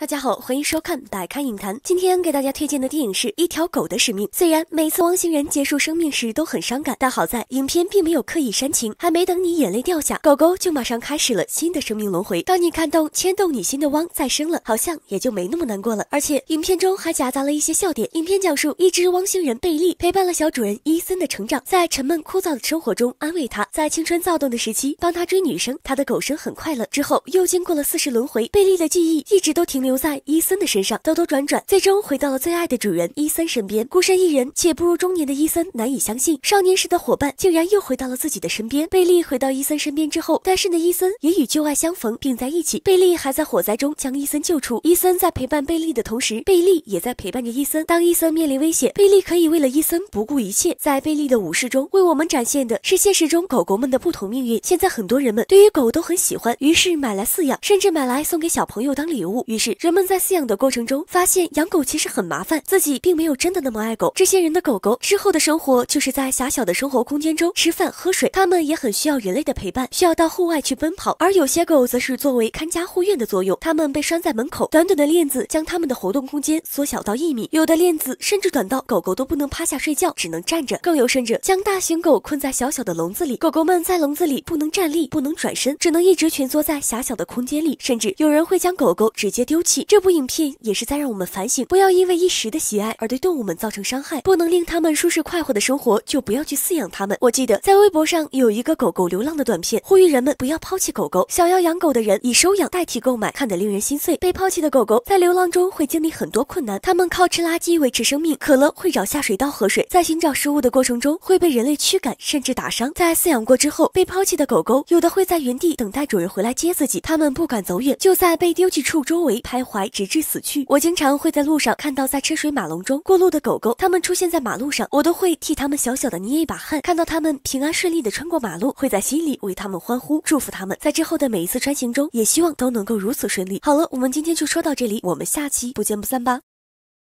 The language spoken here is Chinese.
大家好，欢迎收看百看影坛。今天给大家推荐的电影是《一条狗的使命》。虽然每次汪星人结束生命时都很伤感，但好在影片并没有刻意煽情，还没等你眼泪掉下，狗狗就马上开始了新的生命轮回。当你看动牵动你心的汪再生了，好像也就没那么难过了。而且影片中还夹杂了一些笑点。影片讲述一只汪星人贝利陪伴了小主人伊森的成长，在沉闷枯燥的生活中安慰他，在青春躁动的时期帮他追女生，他的狗生很快乐。之后又经过了40轮回，贝利的记忆一直都停留在伊森的身上，兜兜转转，最终回到了最爱的主人伊森身边。孤身一人且步入中年的伊森难以相信，少年时的伙伴竟然又回到了自己的身边。贝利回到伊森身边之后，单身的伊森也与旧爱相逢，并在一起。贝利还在火灾中将伊森救出。伊森在陪伴贝利的同时，贝利也在陪伴着伊森。当伊森面临危险，贝利可以为了伊森不顾一切。在贝利的武士中，为我们展现的是现实中狗狗们的不同命运。现在很多人们对于狗都很喜欢，于是买来饲养，甚至买来送给小朋友当礼物。于是人们在饲养的过程中发现养狗其实很麻烦，自己并没有真的那么爱狗。这些人的狗狗之后的生活就是在狭小的生活空间中吃饭喝水，它们也很需要人类的陪伴，需要到户外去奔跑。而有些狗则是作为看家护院的作用，它们被拴在门口，短短的链子将它们的活动空间缩小到1米，有的链子甚至短到狗狗都不能趴下睡觉，只能站着。更有甚者将大型狗困在小小的笼子里，狗狗们在笼子里不能站立，不能转身，只能一直蜷缩在狭小的空间里，甚至有人会将狗狗直接丢弃。这部影片也是在让我们反省，不要因为一时的喜爱而对动物们造成伤害，不能令它们舒适快活的生活，就不要去饲养它们。我记得在微博上有一个狗狗流浪的短片，呼吁人们不要抛弃狗狗，想要养狗的人以收养代替购买，看得令人心碎。被抛弃的狗狗在流浪中会经历很多困难，它们靠吃垃圾维持生命，渴了会找下水道喝水，在寻找食物的过程中会被人类驱赶甚至打伤。在饲养过之后，被抛弃的狗狗有的会在原地等待主人回来接自己，它们不敢走远，就在被丢弃处周围徘徊直至死去。我经常会在路上看到在车水马龙中过路的狗狗，它们出现在马路上，我都会替它们小小的捏一把汗。看到它们平安顺利的穿过马路，会在心里为它们欢呼，祝福它们在之后的每一次穿行中也希望都能够如此顺利。好了，我们今天就说到这里，我们下期不见不散吧。